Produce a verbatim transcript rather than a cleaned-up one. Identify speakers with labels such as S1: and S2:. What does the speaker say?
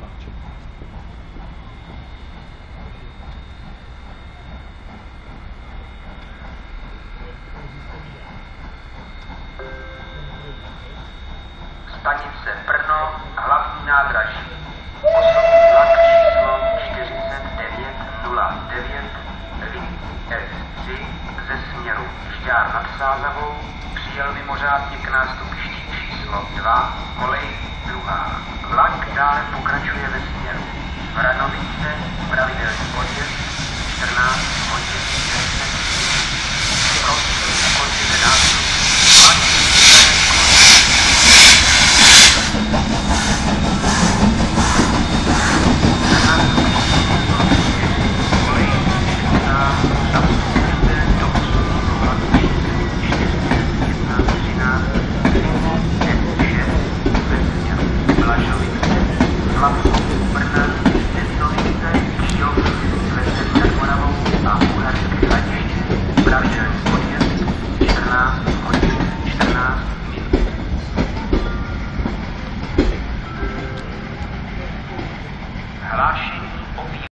S1: Stanice Brno, hlavní nádraží. Osobní vlak číslo čtyřicet devět nula devět linii S tři ze směru Žďár nad Sázavou přijel mimořádně k nástupišti číslo dva, kolej druhá. Vlak dále pokračuje ve směru Vranovice, pravidelný odjezd čtrnáct hodin deset minut.